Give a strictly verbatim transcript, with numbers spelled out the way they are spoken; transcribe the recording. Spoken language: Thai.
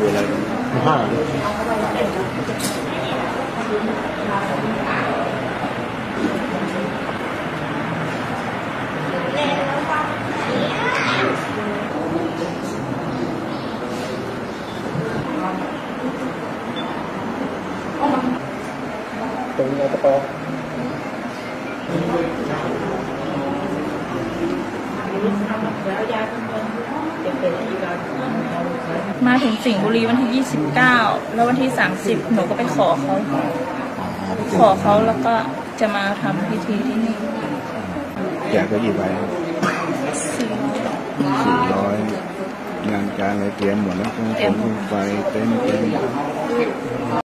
อะไรห้าตรงนี้ตะปอมาถึงสิงห์บุรีวันที่ยี่สิบเก้าแล้ววันที่สามสิบหนูก็ไปขอเขาขอเขาแล้วก็จะมาทำพิธีที่นี่แจกไปกี่ใบสี่ร้อยงานการอะไรเตรียมหมดแล้วเครื่องไฟเต็มเต็ม